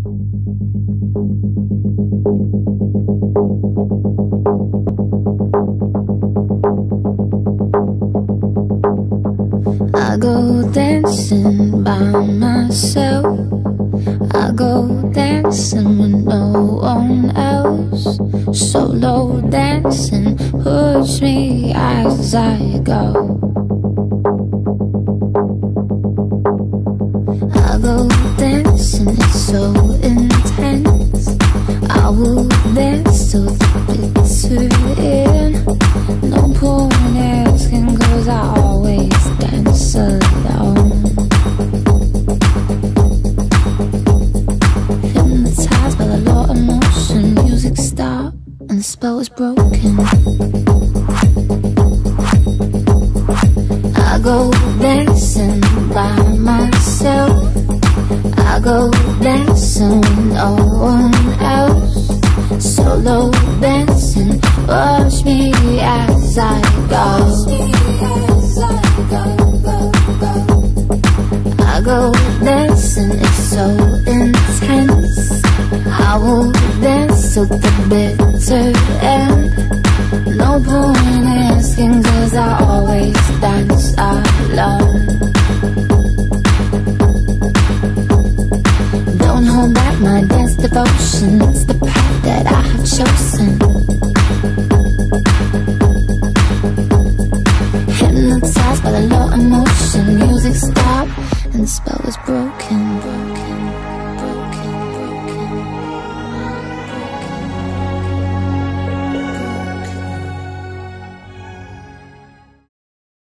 I go dancing by myself. I go dancing with no one else. Solo dancing push me as I go. I go dancing, it's so intense. I will dance till the bitter end. No point asking, 'cause I always dance alone. Hypnotized by the law of motion, music stopped and the spell was broken. I go dancing by myself. I go dancing with no one else. Solo dancing, watch me as I go. I go dancing, it's so intense. I will dance till the bitter end. No point asking, 'cause I always dance alone. Don't hold back my dance devotion, it's the path that I have chosen. Hypnotized by the law of motion, music stopped and the spell was broken.